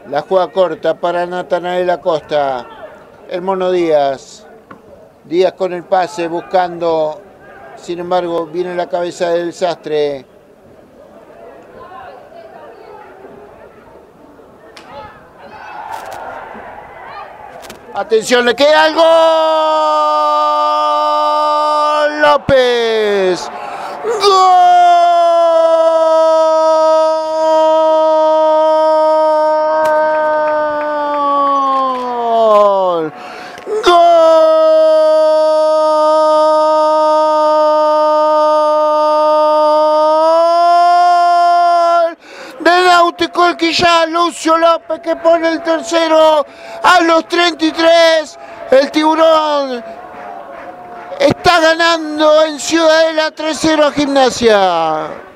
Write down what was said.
La juega corta para Natanael Acosta. El Mono Díaz. Díaz con el pase buscando. Sin embargo, viene la cabeza del Sastre. Atención, le queda el gol. López. ¡Gol! Náutico Elquillá, Lucio López que pone el tercero a los 33. El Tiburón está ganando en Ciudadela 3-0 a Gimnasia.